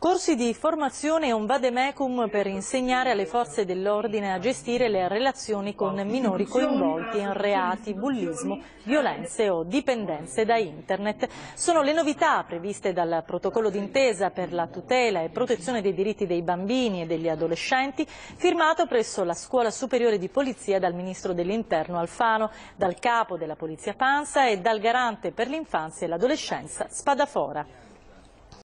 Corsi di formazione e un vademecum per insegnare alle forze dell'ordine a gestire le relazioni con minori coinvolti in reati, bullismo, violenze o dipendenze da internet. Sono le novità previste dal protocollo d'intesa per la tutela e protezione dei diritti dei bambini e degli adolescenti, firmato presso la Scuola Superiore di Polizia dal Ministro dell'Interno Alfano, dal Capo della Polizia Pansa e dal Garante per l'infanzia e l'adolescenza Spadafora.